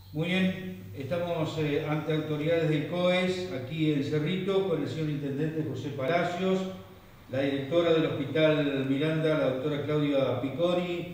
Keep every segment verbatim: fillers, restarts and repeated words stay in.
Muy bien, estamos eh, ante autoridades del C O E S, aquí en Cerrito, con el señor Intendente José Palacios, la directora del Hospital Miranda, la doctora Claudia Picori,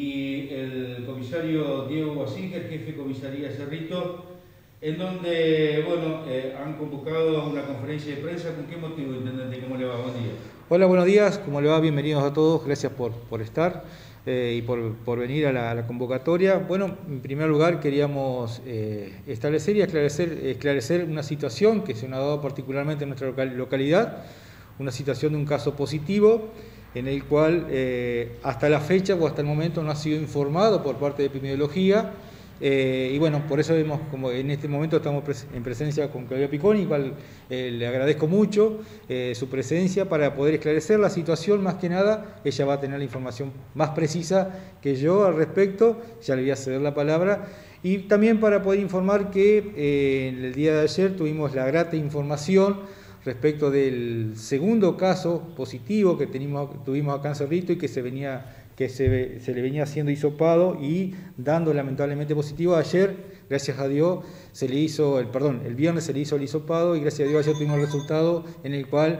y el comisario Diego Guasinger, jefe de comisaría Cerrito, en donde, bueno, eh, han convocado a una conferencia de prensa. ¿Con qué motivo, Intendente? ¿Cómo le va? Buen día. Hola, buenos días, ¿cómo le va? Bienvenidos a todos, gracias por, por estar eh, y por, por venir a la, a la convocatoria. Bueno, en primer lugar queríamos eh, establecer y esclarecer, esclarecer una situación que se nos ha dado particularmente en nuestra local, localidad, una situación de un caso positivo en el cual eh, hasta la fecha o hasta el momento no ha sido informado por parte de epidemiología. Eh, y bueno, por eso vemos como en este momento estamos pres en presencia con Claudia Piconi, cual eh, le agradezco mucho eh, su presencia para poder esclarecer la situación. Más que nada, ella va a tener la información más precisa que yo al respecto, ya le voy a ceder la palabra. Y también para poder informar que eh, en el día de ayer tuvimos la grata información respecto del segundo caso positivo que tenimos, tuvimos acá en Cerrito y que se venía que se, se le venía haciendo hisopado y dando lamentablemente positivo. Ayer, gracias a Dios, se le hizo, el perdón, el viernes se le hizo el hisopado y gracias a Dios ayer tuvimos el resultado en el cual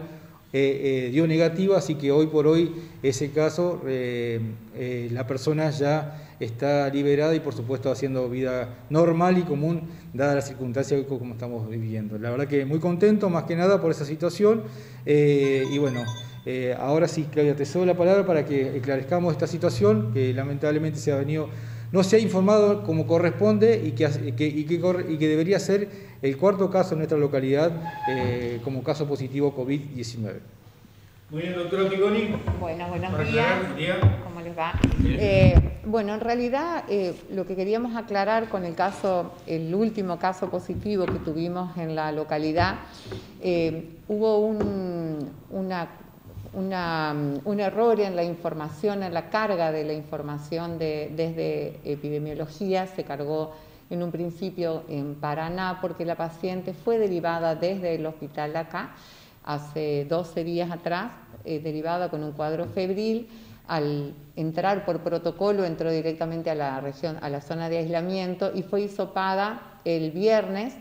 eh, eh, dio negativo, así que hoy por hoy ese caso, eh, eh, la persona ya está liberada y por supuesto haciendo vida normal y común, dadas las circunstancias como estamos viviendo. La verdad que muy contento, más que nada, por esa situación. Eh, y bueno, eh, ahora sí, Claudia, te cedo la palabra para que esclarezcamos esta situación, que lamentablemente se ha venido, no se ha informado como corresponde y que, y que, y que, y que debería ser el cuarto caso en nuestra localidad eh, como caso positivo COVID diecinueve. Muy bien, doctora Piconi. Bueno, buenos días. ¿Cómo les va? Bien. Eh, bueno, en realidad eh, lo que queríamos aclarar con el caso, el último caso positivo que tuvimos en la localidad, eh, hubo un, una, una, un error en la información, en la carga de la información de, desde epidemiología. Se cargó en un principio en Paraná porque la paciente fue derivada desde el hospital de acá hace doce días atrás, eh, derivada con un cuadro febril. Al entrar por protocolo entró directamente a la región, a la zona de aislamiento y fue hisopada el viernes.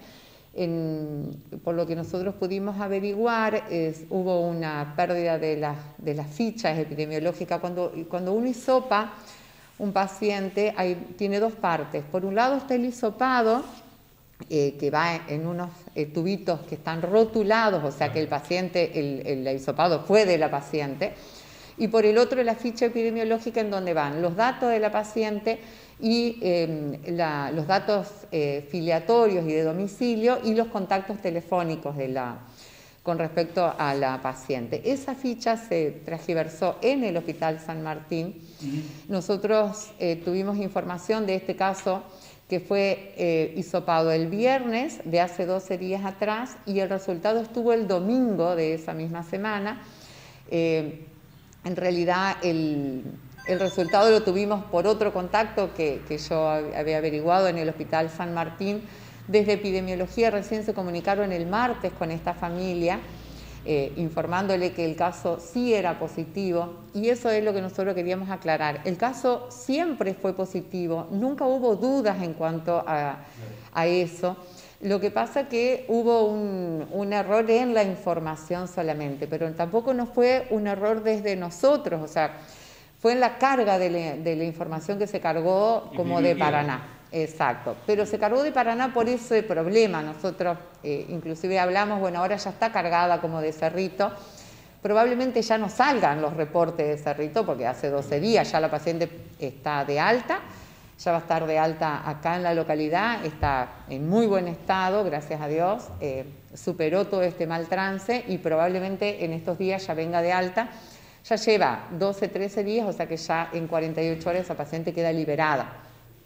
En, por lo que nosotros pudimos averiguar, es, hubo una pérdida de, la, de las fichas epidemiológicas. Cuando, cuando uno hisopa un paciente, hay, tiene dos partes. Por un lado está el hisopado, Eh, que va en unos eh, tubitos que están rotulados, o sea que el paciente, el, el hisopado fue de la paciente, y por el otro la ficha epidemiológica en donde van los datos de la paciente y eh, la, los datos eh, filiatorios y de domicilio y los contactos telefónicos de la, con respecto a la paciente. Esa ficha se transgiversó en el Hospital San Martín. Uh-huh. Nosotros eh, tuvimos información de este caso que fue eh, hisopado el viernes de hace doce días atrás y el resultado estuvo el domingo de esa misma semana. Eh, en realidad el, el resultado lo tuvimos por otro contacto que, que yo había averiguado en el Hospital San Martín. Desde epidemiología recién se comunicaron el martes con esta familia, Eh, informándole que el caso sí era positivo, y eso es lo que nosotros queríamos aclarar. El caso siempre fue positivo, nunca hubo dudas en cuanto a, a eso. Lo que pasa que hubo un, un error en la información solamente, pero tampoco no fue un error desde nosotros, o sea, fue en la carga de la, de la información que se cargó como de Paraná. Exacto, pero se cargó de Paraná por ese problema. Nosotros eh, inclusive hablamos, bueno, ahora ya está cargada como de Cerrito, probablemente ya no salgan los reportes de Cerrito porque hace doce días ya la paciente está de alta, ya va a estar de alta acá en la localidad, está en muy buen estado, gracias a Dios, eh, superó todo este mal trance y probablemente en estos días ya venga de alta. Ya lleva doce, trece días, o sea que ya en cuarenta y ocho horas esa paciente queda liberada.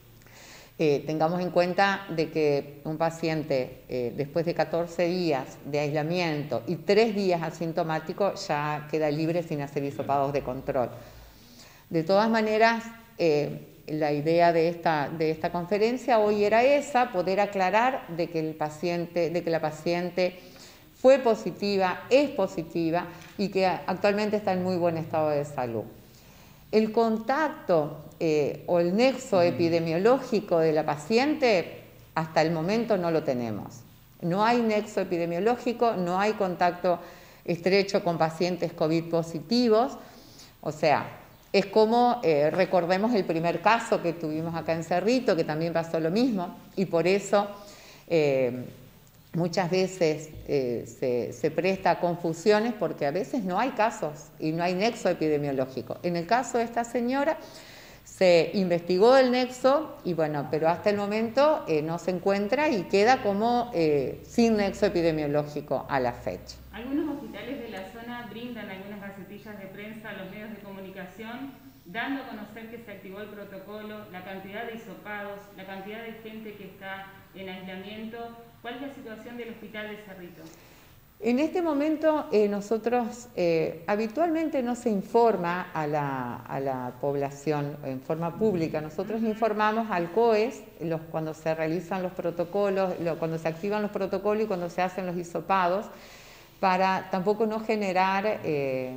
Eh, tengamos en cuenta de que un paciente eh, después de catorce días de aislamiento y tres días asintomático ya queda libre sin hacer hisopados de control. De todas maneras, eh, la idea de esta, de esta conferencia hoy era esa, poder aclarar de que, el paciente, de que la paciente fue positiva, es positiva y que actualmente está en muy buen estado de salud. El contacto eh, o el nexo epidemiológico de la paciente hasta el momento no lo tenemos. No hay nexo epidemiológico, no hay contacto estrecho con pacientes COVID positivos, o sea, es como, eh, recordemos el primer caso que tuvimos acá en Cerrito, que también pasó lo mismo, y por eso eh, muchas veces eh, se, se presta a confusiones, porque a veces no hay casos y no hay nexo epidemiológico. En el caso de esta señora, se investigó el nexo, y bueno, pero hasta el momento eh, no se encuentra y queda como eh, sin nexo epidemiológico a la fecha. Algunos hospitales de la zona brindan algunas gacetillas de prensa a los medios de comunicación, dando a conocer que se activó el protocolo, la cantidad de hisopados, la cantidad de gente que está en aislamiento. ¿Cuál es la situación del hospital de Cerrito? En este momento eh, nosotros eh, habitualmente no se informa a la, a la población en forma pública. Nosotros informamos al COES los, cuando se realizan los protocolos, lo, cuando se activan los protocolos y cuando se hacen los hisopados, para tampoco no generar eh,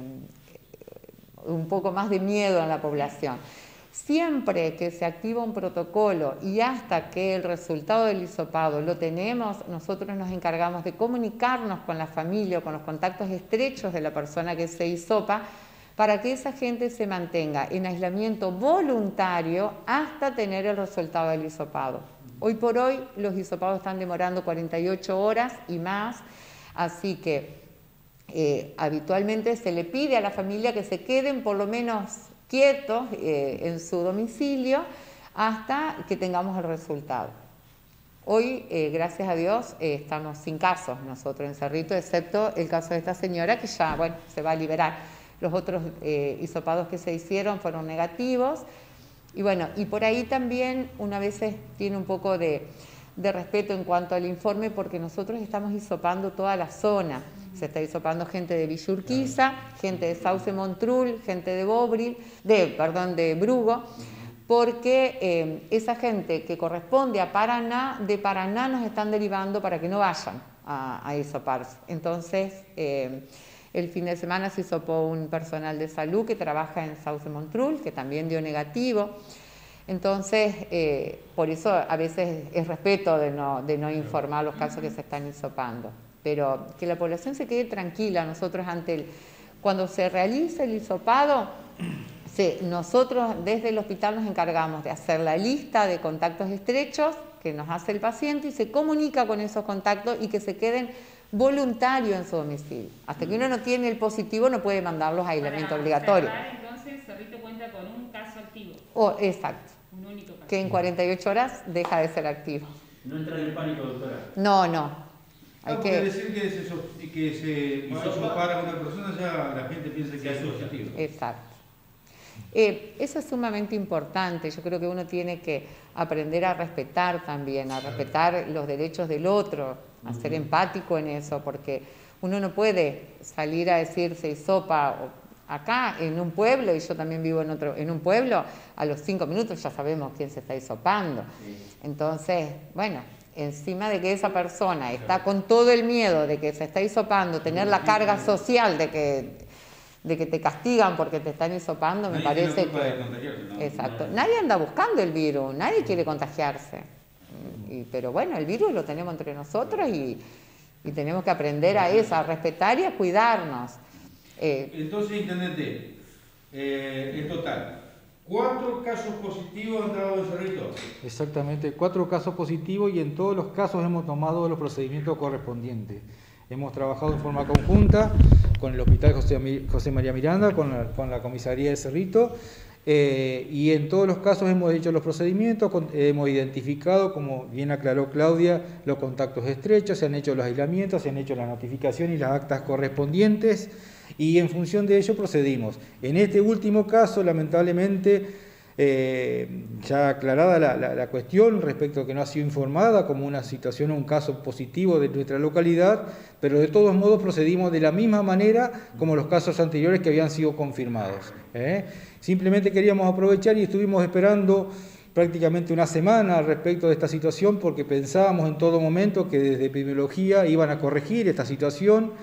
un poco más de miedo en la población. Siempre que se activa un protocolo y hasta que el resultado del hisopado lo tenemos, nosotros nos encargamos de comunicarnos con la familia o con los contactos estrechos de la persona que se hisopa, para que esa gente se mantenga en aislamiento voluntario hasta tener el resultado del hisopado. Hoy por hoy los hisopados están demorando cuarenta y ocho horas y más, así que eh, habitualmente se le pide a la familia que se queden por lo menos quietos eh, en su domicilio hasta que tengamos el resultado. Hoy, eh, gracias a Dios, eh, estamos sin casos nosotros en Cerrito, excepto el caso de esta señora que ya, bueno, se va a liberar. Los otros eh, hisopados que se hicieron fueron negativos. Y bueno, y por ahí también una vez tiene un poco de, de respeto en cuanto al informe, porque nosotros estamos hisopando toda la zona. Se está hisopando gente de Villa Urquiza, gente de Sauce Montrul, gente de Bobril, de, perdón, de Brugo, porque eh, esa gente que corresponde a Paraná, de Paraná nos están derivando para que no vayan a, a hisoparse. Entonces, eh, el fin de semana se hisopó un personal de salud que trabaja en Sauce Montrul, que también dio negativo. Entonces, eh, por eso a veces es respeto de no, de no informar los casos que se están hisopando. Pero que la población se quede tranquila. Nosotros ante el, cuando se realiza el hisopado, se, nosotros desde el hospital nos encargamos de hacer la lista de contactos estrechos que nos hace el paciente y se comunica con esos contactos y que se queden voluntarios en su domicilio. Hasta que uno no tiene el positivo no puede mandarlos a aislamiento Para obligatorio. cerrar, entonces, Cerrito cuenta con un caso activo. Oh, exacto. Un único caso. Que en cuarenta y ocho horas deja de ser activo. No entra en pánico, doctora. No, no. Hay Ah, que... porque decir que se, so- que se hisopara a una persona, ya la gente piensa que es positivo. Exacto. Eh, eso es sumamente importante. Yo creo que uno tiene que aprender a respetar también, a respetar los derechos del otro, a ser empático en eso, porque uno no puede salir a decir se hisopa acá en un pueblo, y yo también vivo en otro, en un pueblo, a los cinco minutos ya sabemos quién se está hisopando. Entonces, bueno, encima de que esa persona está con todo el miedo de que se está hisopando, tener la carga social de que, de que te castigan porque te están hisopando, me Nadie parece tiene la culpa de que... contagiarse, ¿no? Exacto. Nadie anda buscando el virus, nadie quiere contagiarse. Y, pero bueno, el virus lo tenemos entre nosotros y, y tenemos que aprender a eso, a respetar y a cuidarnos. Eh, Entonces, intendente, eh, en total, ¿cuatro casos positivos han dado en Cerrito? Exactamente, cuatro casos positivos y en todos los casos hemos tomado los procedimientos correspondientes. Hemos trabajado en forma conjunta con el Hospital José, José María Miranda, con la, con la Comisaría de Cerrito, eh, y en todos los casos hemos hecho los procedimientos, con, hemos identificado, como bien aclaró Claudia, los contactos estrechos, se han hecho los aislamientos, se han hecho la notificación y las actas correspondientes, y en función de ello procedimos. En este último caso, lamentablemente, Eh, ya aclarada la, la, la cuestión respecto a que no ha sido informada como una situación o un caso positivo de nuestra localidad, pero de todos modos procedimos de la misma manera como los casos anteriores que habían sido confirmados. ¿eh? Simplemente queríamos aprovechar y estuvimos esperando prácticamente una semana respecto de esta situación porque pensábamos en todo momento que desde epidemiología iban a corregir esta situación.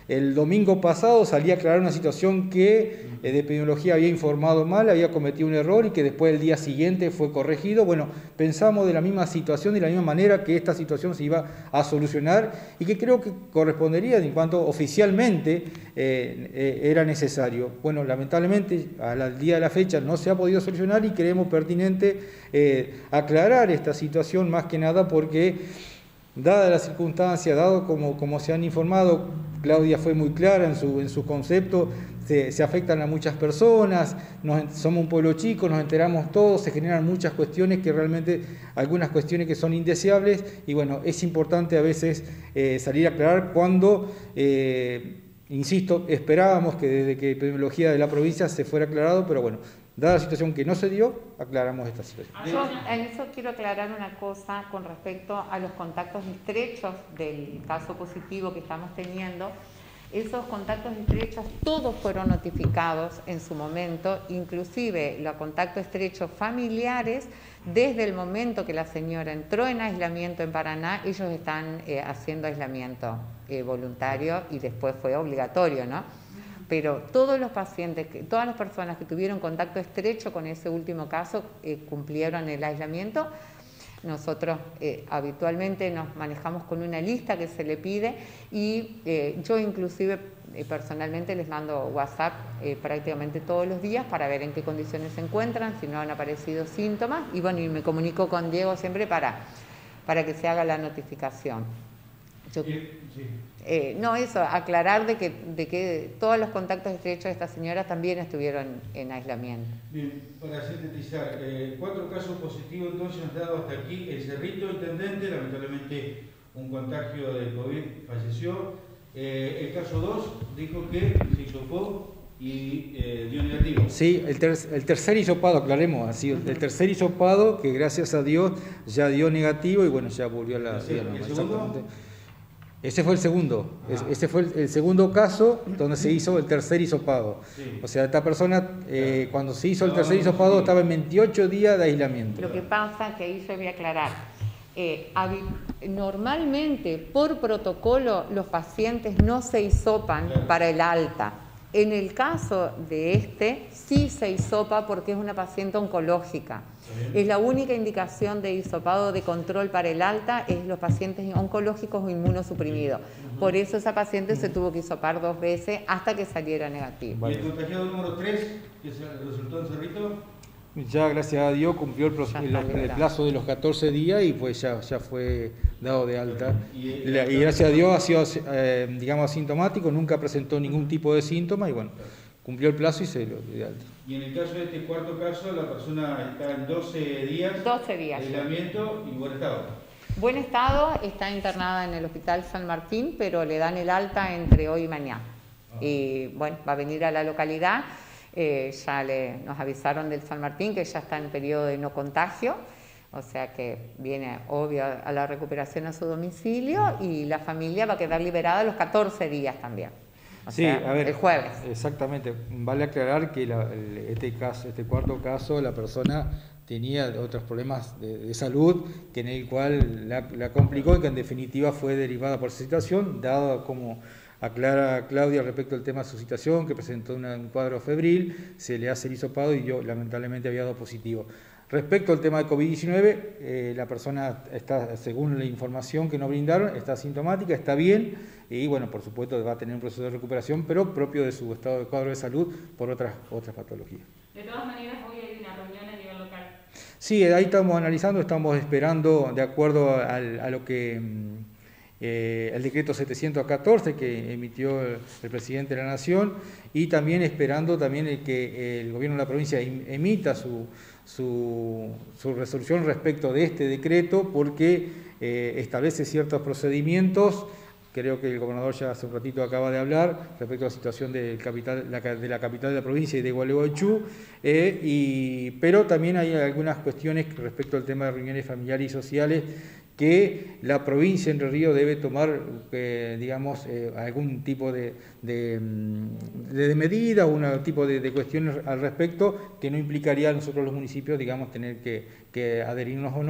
el domingo pasado salí a aclarar una situación que eh, de epidemiología había informado mal, había cometido un error y que después el día siguiente fue corregido. Bueno, pensamos de la misma situación, de la misma manera que esta situación se iba a solucionar y que creo que correspondería en cuanto oficialmente eh, eh, era necesario. Bueno, lamentablemente al día de la fecha no se ha podido solucionar y creemos pertinente eh, aclarar esta situación, más que nada porque, dada la circunstancia, dado como, como se han informado, Claudia fue muy clara en su, en su concepto, se, se afectan a muchas personas, nos, somos un pueblo chico, nos enteramos todos, se generan muchas cuestiones que realmente, algunas cuestiones que son indeseables, y bueno, es importante a veces eh, salir a aclarar cuando, eh, insisto, esperábamos que desde que epidemiología de la provincia se fuera aclarado, pero bueno, dada la situación que no se dio, aclaramos esta situación. Yo en eso quiero aclarar una cosa con respecto a los contactos estrechos del caso positivo que estamos teniendo. Esos contactos estrechos todos fueron notificados en su momento, inclusive los contactos estrechos familiares. Desde el momento que la señora entró en aislamiento en Paraná, ellos están eh, haciendo aislamiento eh, voluntario y después fue obligatorio, ¿no? Pero todos los pacientes, todas las personas que tuvieron contacto estrecho con ese último caso eh, cumplieron el aislamiento. Nosotros eh, habitualmente nos manejamos con una lista que se le pide y eh, yo inclusive eh, personalmente les mando WhatsApp eh, prácticamente todos los días para ver en qué condiciones se encuentran, si no han aparecido síntomas, y bueno, y me comunico con Diego siempre para, para que se haga la notificación. Yo, sí, sí. Eh, no, eso, aclarar de que, de que todos los contactos estrechos de esta señora también estuvieron en aislamiento. Bien, para sintetizar, eh, cuatro casos positivos entonces han dado hasta aquí. El Cerrito, intendente, lamentablemente un contagio de COVID, falleció. Eh, el caso dos dijo que se hisopó y eh, dio negativo. Sí, el, ter el tercer hisopado, aclaremos, así, el tercer hisopado que gracias a Dios ya dio negativo y bueno, ya volvió a la vida normal. Exactamente. Ese fue el segundo, ah. ese fue el, el segundo caso donde se hizo el tercer hisopado. Sí. O sea, esta persona, eh, cuando se hizo el tercer hisopado, estaba en veintiocho días de aislamiento. Lo que pasa, que ahí yo voy a aclarar, eh, normalmente por protocolo los pacientes no se hisopan claro. para el alta. En el caso de este, sí se hisopa porque es una paciente oncológica. Es la única indicación de hisopado de control para el alta, es los pacientes oncológicos o inmunosuprimidos. Por eso esa paciente se tuvo que hisopar dos veces hasta que saliera negativo. ¿Y el contagiado número tres, que resultó en Cerrito? Ya, gracias a Dios, cumplió el, proceso, el, el plazo de los catorce días y pues ya, ya fue dado de alta. Y, y gracias a Dios ha sido, eh, digamos, asintomático, nunca presentó ningún tipo de síntoma y bueno, cumplió el plazo y se lo dio de alta. Y en el caso de este cuarto caso, la persona está en doce días, doce días de aislamiento y buen estado. Buen estado, está internada en el Hospital San Martín, pero le dan el alta entre hoy y mañana. Ah. Y bueno, va a venir a la localidad. Eh, ya le, nos avisaron del San Martín que ya está en periodo de no contagio, o sea que viene obvio a la recuperación a su domicilio y la familia va a quedar liberada los catorce días también. O sí, sea, a ver, el jueves. Exactamente. Vale aclarar que la, el, este caso, este cuarto caso, la persona tenía otros problemas de, de salud, que en el cual la, la complicó y que en definitiva fue derivada por esa situación, dado como aclara Claudia respecto al tema de su situación, que presentó una, un cuadro febril, se le hace el hisopado y yo lamentablemente había dado positivo. Respecto al tema de COVID diecinueve, eh, la persona está, según la información que nos brindaron, está asintomática, está bien y bueno, por supuesto va a tener un proceso de recuperación, pero propio de su estado de cuadro de salud por otras, otras patologías. De todas maneras, hoy hay una reunión a nivel local. Sí, ahí estamos analizando, estamos esperando de acuerdo a, a lo que... Eh, el decreto setecientos catorce que emitió el, el presidente de la Nación y también esperando también el que el gobierno de la provincia emita su, su, su resolución respecto de este decreto porque eh, establece ciertos procedimientos. Creo que el gobernador ya hace un ratito acaba de hablar respecto a la situación del capital, la, de la capital de la provincia y de Gualeguaychú, eh, y, pero también hay algunas cuestiones respecto al tema de reuniones familiares y sociales que la provincia Entre Ríos debe tomar, eh, digamos, eh, algún tipo de, de, de, de medida o un tipo de, de cuestiones al respecto que no implicaría a nosotros los municipios, digamos, tener que, que adherirnos o no.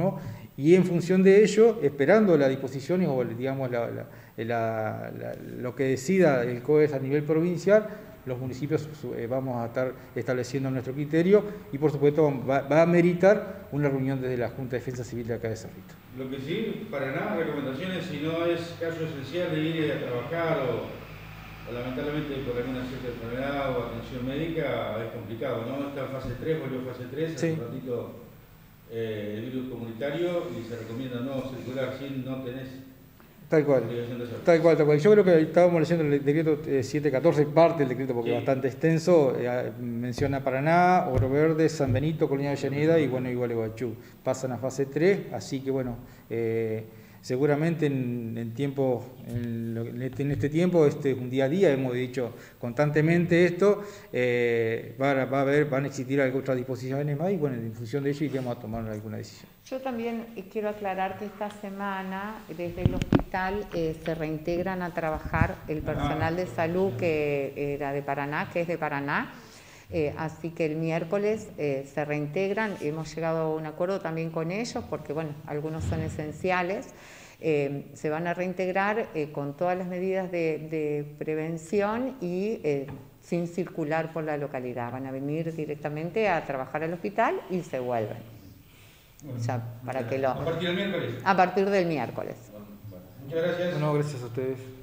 Y en función de ello, esperando las disposiciones o digamos la, la, la, la, lo que decida el C O E S a nivel provincial, los municipios eh, vamos a estar estableciendo nuestro criterio y por supuesto va, va a meritar una reunión desde la Junta de Defensa Civil de acá de Cerrito. Lo que sí, para nada, recomendaciones, si no es caso esencial de ir a trabajar o, o lamentablemente por alguna cierta enfermedad o atención médica, es complicado, ¿no? Está en fase tres, volvió fase tres, hace sí. un ratito eh, el virus comunitario y se recomienda no circular si no tenés Tal cual, tal cual, tal cual. Yo creo que estábamos leyendo el decreto setecientos catorce, parte del decreto porque sí. es bastante extenso, eh, menciona Paraná, Oro Verde, San Benito, Colonia Avellaneda y bueno, igual Gualeguaychú. Pasan a fase tres, así que bueno, eh, seguramente en, en, tiempo, en, lo, en este tiempo, este es un día a día, hemos dicho constantemente esto, eh, va, va a haber, van a existir otras disposiciones más y bueno, en función de ello iremos a tomar alguna decisión. Yo también quiero aclarar que esta semana desde el hospital eh, se reintegran a trabajar el personal de salud que era de Paraná, que es de Paraná. Eh, así que el miércoles eh, se reintegran, hemos llegado a un acuerdo también con ellos porque bueno, algunos son esenciales, eh, se van a reintegrar eh, con todas las medidas de, de prevención y eh, sin circular por la localidad, van a venir directamente a trabajar al hospital y se vuelven. Bueno, o sea, para que lo... ¿A partir del miércoles? A partir del miércoles. Bueno, muchas gracias. Bueno, gracias a ustedes.